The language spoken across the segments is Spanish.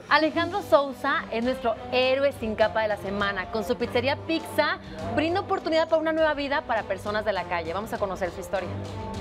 Alejandro Sousa es nuestro héroe sin capa de la semana. Con su pizzería Pizza brinda oportunidad para una nueva vida para personas de la calle. Vamos a conocer su historia.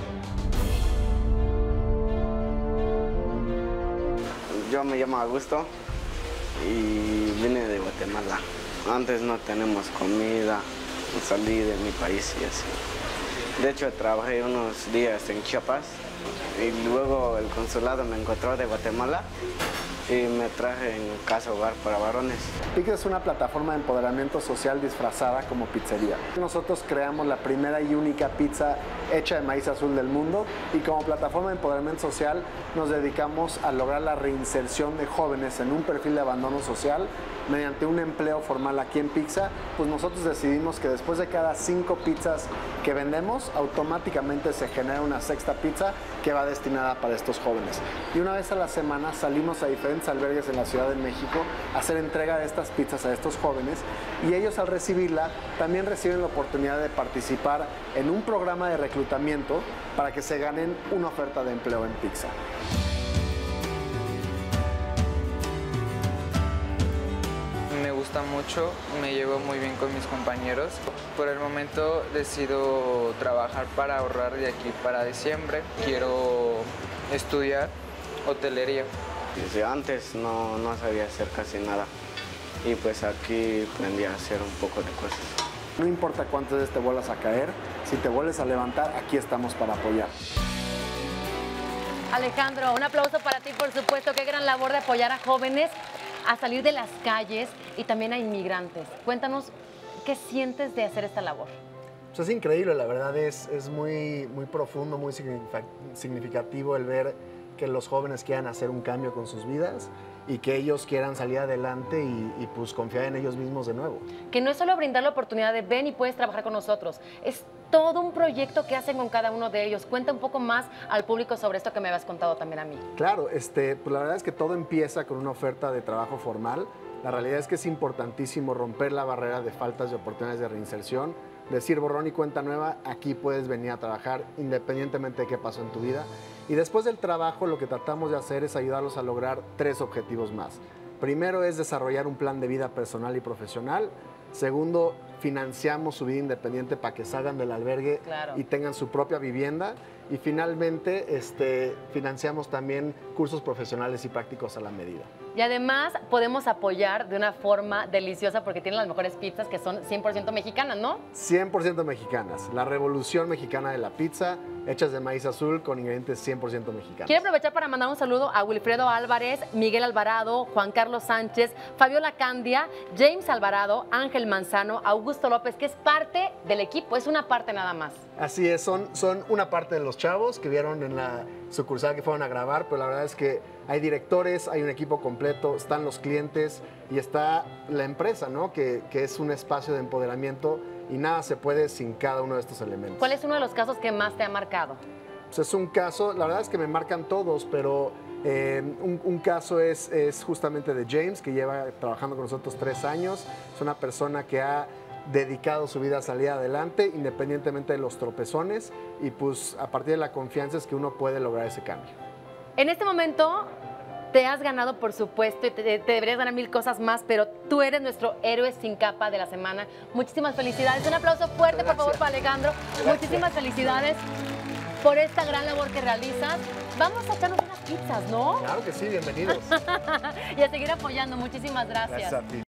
Yo me llamo Augusto y vine de Guatemala. Antes no tenemos comida, salí de mi país y así. De hecho, trabajé unos días en Chiapas y luego el consulado me encontró de Guatemala y me traje en casa hogar para varones. Pizza es una plataforma de empoderamiento social disfrazada como pizzería. Nosotros creamos la primera y única pizza hecha de maíz azul del mundo y como plataforma de empoderamiento social nos dedicamos a lograr la reinserción de jóvenes en un perfil de abandono social mediante un empleo formal aquí en Pizza. Pues nosotros decidimos que después de cada 5 pizzas que vendemos, automáticamente se genera una sexta pizza que va destinada para estos jóvenes. Y una vez a la semana salimos a diferentes albergues en la Ciudad de México a hacer entrega de estas pizzas a estos jóvenes y ellos al recibirla también reciben la oportunidad de participar en un programa de reclutamiento para que se ganen una oferta de empleo en Pizza. Me gusta mucho, me llevo muy bien con mis compañeros. Por el momento decido trabajar para ahorrar de aquí para diciembre. Quiero estudiar hotelería. Desde antes no sabía hacer casi nada y pues aquí aprendí a hacer un poco de cosas. No importa cuántas veces te vuelvas a caer, si te vuelves a levantar, aquí estamos para apoyar. Alejandro, un aplauso para ti, por supuesto. Qué gran labor de apoyar a jóvenes a salir de las calles y también a inmigrantes. Cuéntanos, ¿qué sientes de hacer esta labor? Pues es increíble, la verdad es muy profundo, muy significativo el ver que los jóvenes quieran hacer un cambio con sus vidas y que ellos quieran salir adelante y pues confiar en ellos mismos de nuevo. Que no es solo brindar la oportunidad de ven y puedes trabajar con nosotros, es todo un proyecto que hacen con cada uno de ellos. Cuenta un poco más al público sobre esto que me habías contado también a mí. Claro, pues la verdad es que todo empieza con una oferta de trabajo formal. La realidad es que es importantísimo romper la barrera de faltas de oportunidades de reinserción, decir borrón y cuenta nueva, aquí puedes venir a trabajar independientemente de qué pasó en tu vida. Y después del trabajo lo que tratamos de hacer es ayudarlos a lograr 3 objetivos más. Primero es desarrollar un plan de vida personal y profesional. Segundo, financiamos su vida independiente para que salgan del albergue y tengan su propia vivienda. Y finalmente financiamos también cursos profesionales y prácticos a la medida. Y además podemos apoyar de una forma deliciosa porque tienen las mejores pizzas que son 100% mexicanas, ¿no? 100% mexicanas. La revolución mexicana de la pizza, hechas de maíz azul con ingredientes 100% mexicanos. Quiero aprovechar para mandar un saludo a Wilfredo Álvarez, Miguel Alvarado, Juan Carlos Sánchez, Fabiola Candia, James Alvarado, Ángel Manzano, Augusto López, que es parte del equipo, es una parte nada más. Así es, son una parte de los chavos que vieron en la sucursal que fueron a grabar, pero la verdad es que hay directores, hay un equipo completo, están los clientes y está la empresa, ¿no? Que es un espacio de empoderamiento y nada se puede sin cada uno de estos elementos. ¿Cuál es uno de los casos que más te ha marcado? Pues es un caso, la verdad es que me marcan todos, pero un caso es justamente de James, que lleva trabajando con nosotros 3 años. Es una persona que ha dedicado su vida a salir adelante independientemente de los tropezones y pues a partir de la confianza es que uno puede lograr ese cambio. En este momento te has ganado, por supuesto, y te deberías ganar 1000 cosas más, pero tú eres nuestro héroe sin capa de la semana. Muchísimas felicidades. Un aplauso fuerte, por favor, para Alejandro. Gracias. Muchísimas felicidades por esta gran labor que realizas. Vamos a echarnos unas pizzas, ¿no? Claro que sí, bienvenidos. Y a seguir apoyando. Muchísimas gracias. Gracias a ti.